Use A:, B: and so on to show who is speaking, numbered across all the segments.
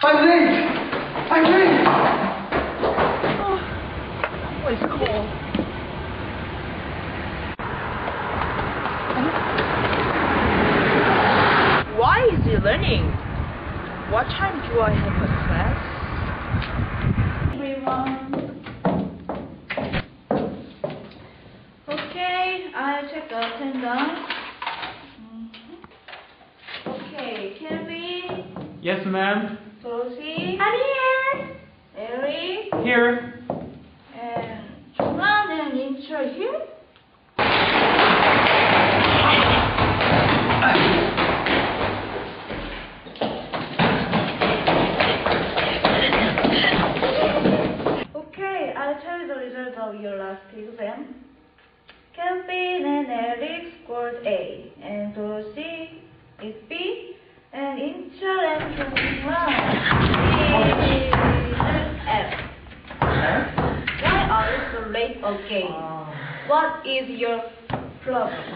A: I'm late! I'm late!
B: Oh, it's cold. Why is he learning? What time do I have a class? Everyone. Okay, I'll check the attendance. Okay, Kelly.
C: Yes, ma'am.
B: Dorothy. Ariel. Eric.
C: Here.
B: And Joran and Incha here? Okay, I'll tell you the result of your last exam. Kelvin and Eric scored A, and Dorothy is B, and Incha and Joran is F. Why are you so late again? What is your problem?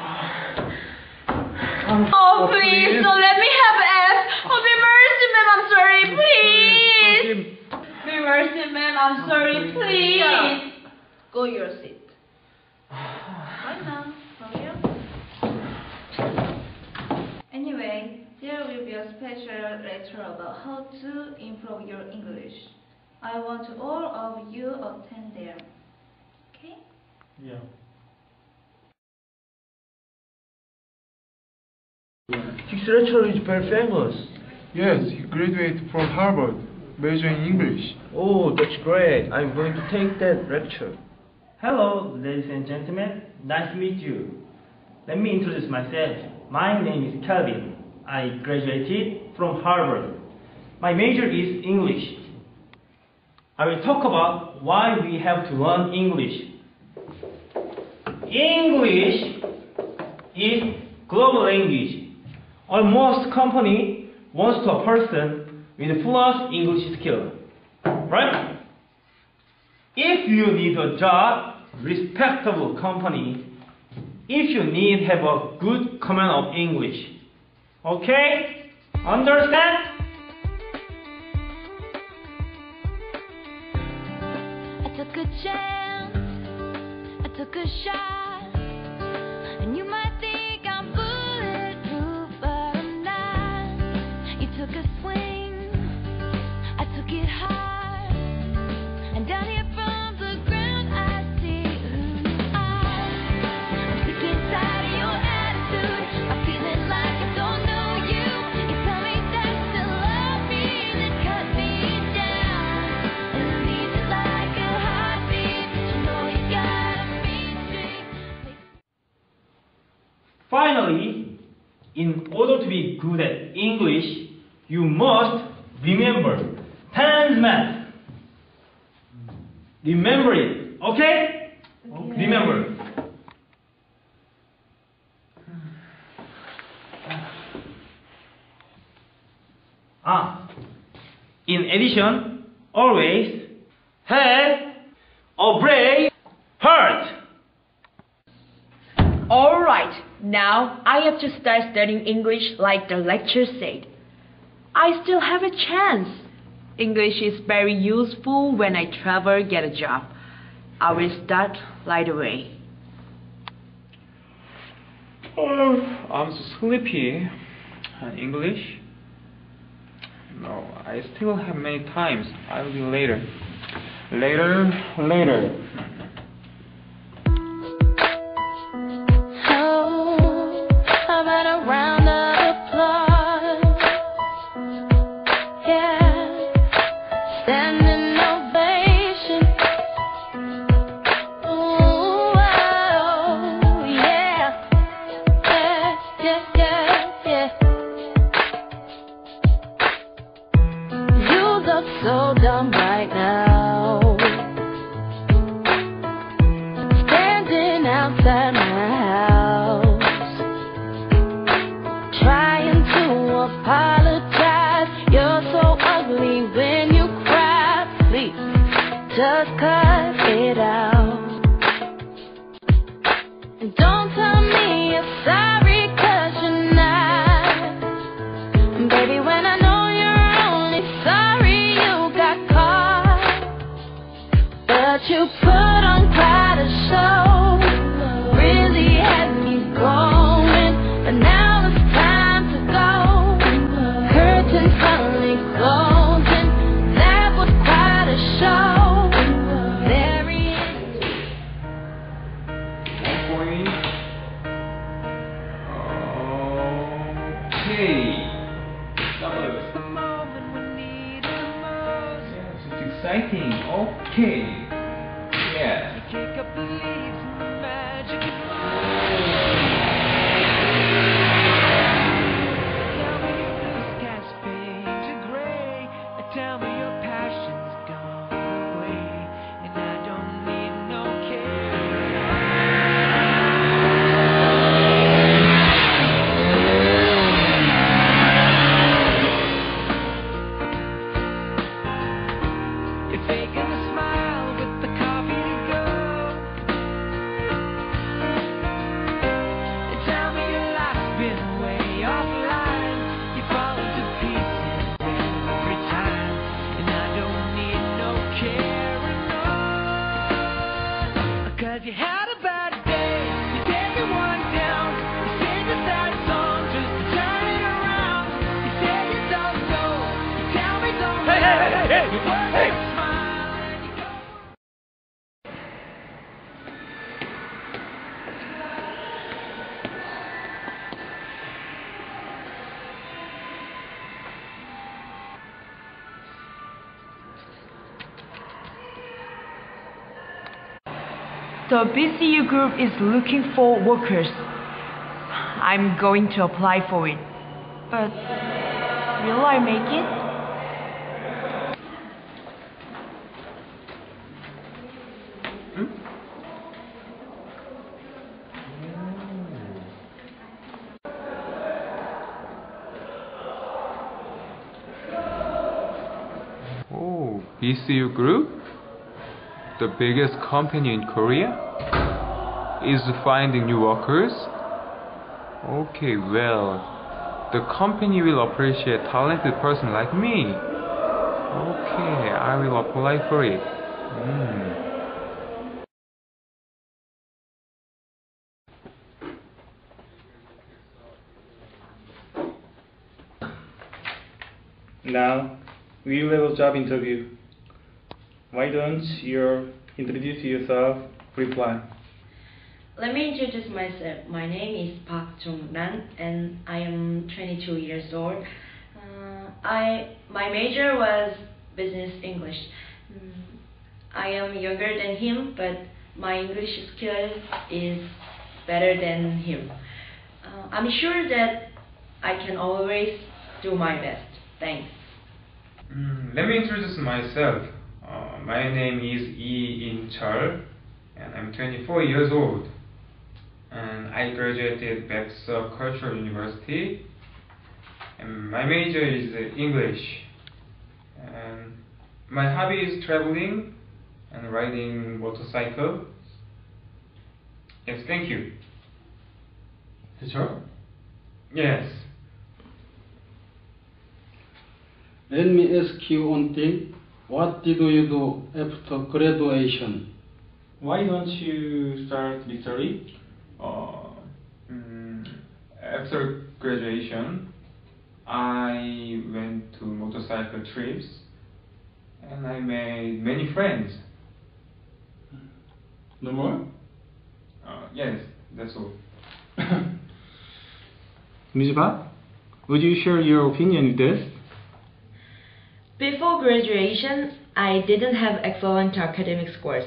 D: Oh, please, don't let me have F. Oh, be mercy, ma'am, I'm sorry, please. Be mercy, ma'am, I'm sorry, please.
B: Go your seat. Right now, from here. Anyway, there will be a special lecture about how to improve your English. I want all of you attend there. Okay?
C: Yeah.
A: This lecturer is very famous.
E: Yes, he graduated from Harvard, major in English.
A: Oh, that's great. I'm going to take that lecture.
C: Hello, ladies and gentlemen. Nice to meet you. Let me introduce myself. My name is Calvin. I graduated from Harvard. My major is English. I will talk about why we have to learn English. English is global language. Almost company wants to a person with fluent English skill, right? If you need a job, respectable company, if you need have a good command of English, okay? Understand?
F: I took a chance, I took a shot, and you might think I'm bulletproof, but I'm not. You took a swing, I took it hard, and down here from the ground I see who you are. I'm sick and tired of your attitude, I'm feeling like I don't know you. You tell me that you love me, then cut me down, and leave it like a heartbeat. You know you gotta be straight.
C: Finally, in order to be good at English, you must remember TENSMAP. Remember it, okay? Remember. In addition, always have a brave heart.
D: Alright, now I have to start studying English like the lecture said. I still have a chance. English is very useful when I travel, get a job. I will start right away.
E: Oh, I'm so sleepy. English? No, I still have many times. I'll do later. Later.
F: Oh, how about a round of applause? Yeah, standing ovation. Ooh, oh, yeah, yeah. You look so dumb right now, standing outside my house, trying to apologize. You're so ugly when you cry. Please, just cut it out. And don't tell me you're sorry, 'cause you're not. And baby, when I know you're only sorry
C: exciting. Okay. Yeah.
F: Kick up the leaves and the magic is tell me your blue skies fade to gray. Tell me your passion's gone away, and I don't need no care. You're faking the smile with the coffee to go. And tell me your life's been way offline. You fall into pieces every time, and I don't need no caring on. 'Cause you had a bad day, you gave me one down. You sing a sad song just to turn it around. You say you don't know, you tell me don't know. You work your smile and you go.
D: The BCU group is looking for workers. I'm going to apply for it. But will I make it?
E: Oh, BCU Group? The biggest company in Korea? Is finding new workers? Okay, well, the company will appreciate a talented person like me. Okay, I will apply for it.
C: Now, we will have a job interview. Why don't you introduce yourself, reply.
G: Let me introduce myself. My name is Park Jong-ran and I am 22 years old. My major was business English. I am younger than him, but my English skill is better than him. I'm sure that I can always do my best. Thanks.
E: Let me introduce myself. My name is In Chul, and I'm 24 years old. And I graduated Baekseok Culture University. And my major is English. And my hobby is traveling and riding motorcycle. Yes, thank you.
H: Sure.
E: Yes.
H: Let me ask you one thing. What did you do after graduation?
C: Why don't you start literary?
E: After graduation, I went to motorcycle trips and I made many friends.
H: No more?
E: Yes, that's all.
C: Ms. Park, would you share your opinion with this?
G: Before graduation, I didn't have excellent academic scores.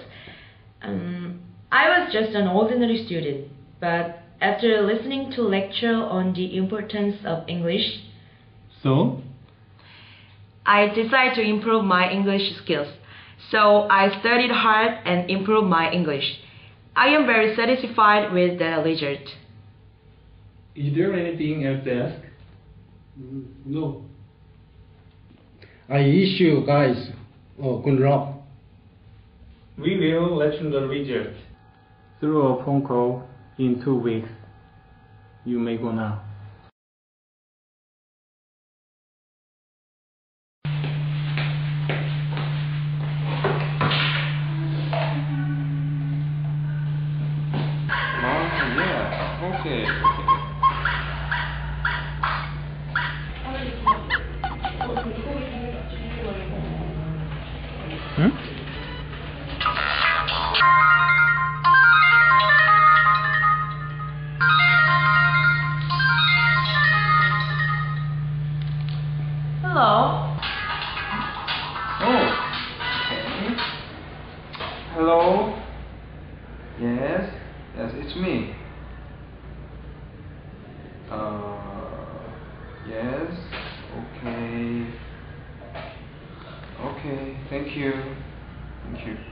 G: I was just an ordinary student, but after listening to lecture on the importance of English,
C: So?
G: I decided to improve my English skills. So I studied hard and improved my English. I am very satisfied with the result.
C: Is there anything else to ask?
H: No. I wish you guys good luck.
C: We will let you know the result through a phone call in 2 weeks. You may go now.
E: Yeah, okay.
D: Hello.
E: Oh, Hello? Yes? Yes, it's me. Yes? Okay. Okay, thank you. Thank you.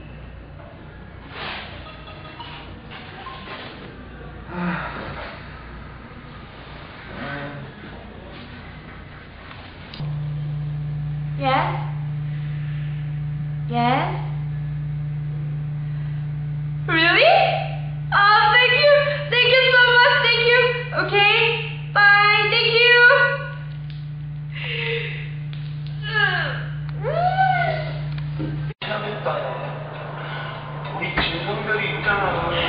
B: Yes? Yes? Really? Oh, thank you! Thank you so much! Thank you! Okay? Bye! Thank you!
I: 우리 친구들이 있잖아.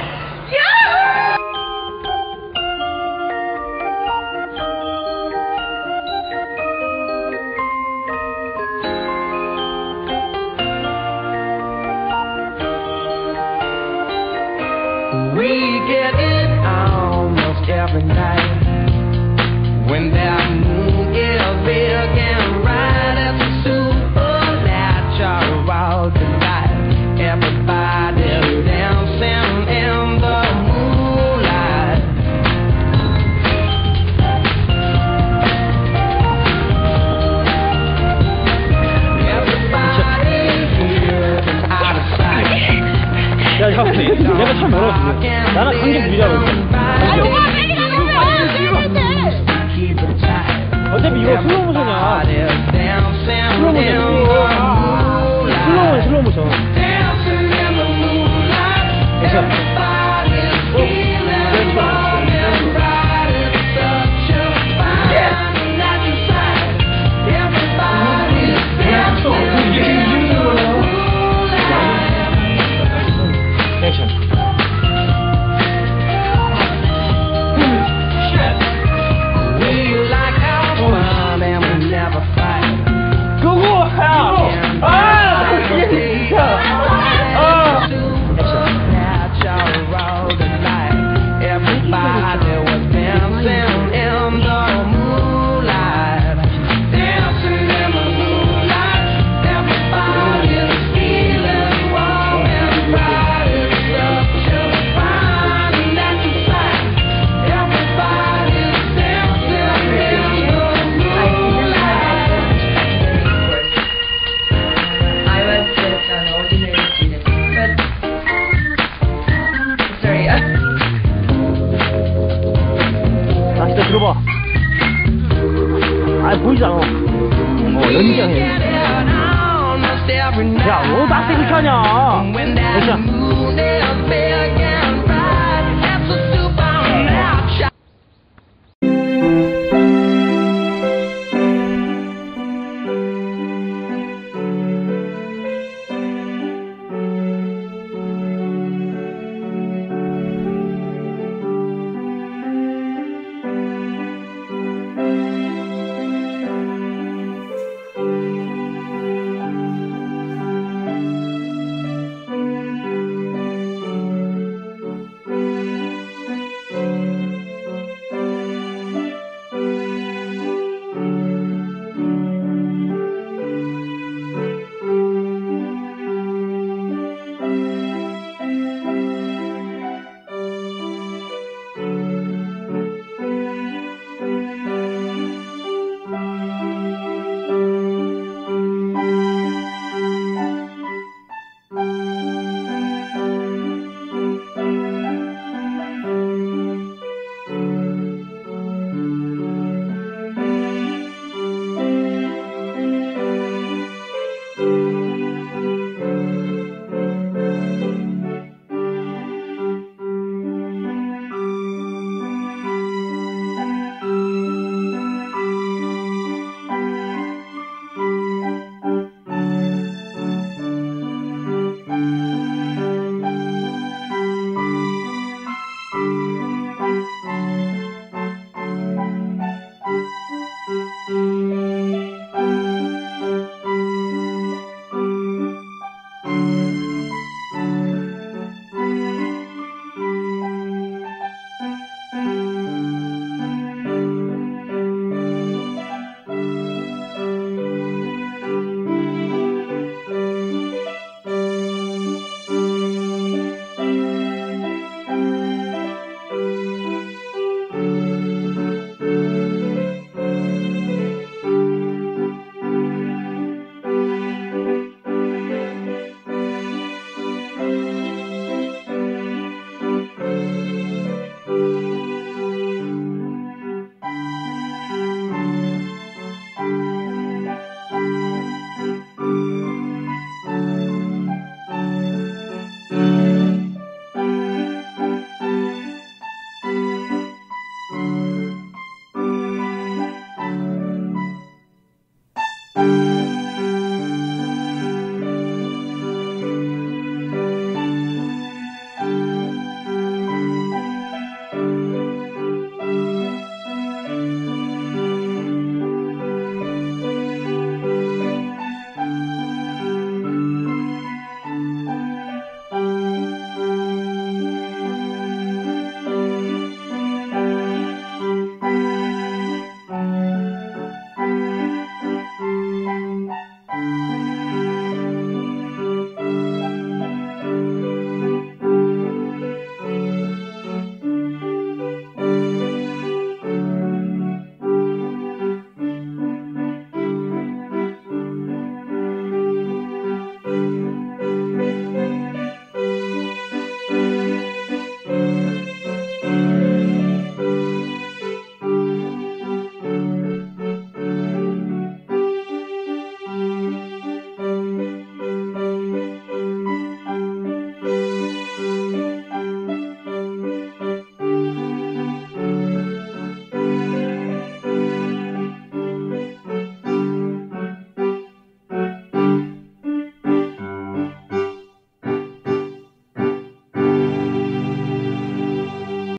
J: We get it almost every night when that moon is big and bright. It's supernatural tonight. Everybody's dancing in the moonlight. Everybody here is out of sight.
C: 야, 잠깐만. 내가 참 멀어, 지금. 나는 관객 유리하고 있어. 어차피 이거 슬로우 모션이야. 슬로우 모션. 액션. 들어봐. 아, 보이지 않아. 연기하네. 야, 너 낯세게 하냐? 액션.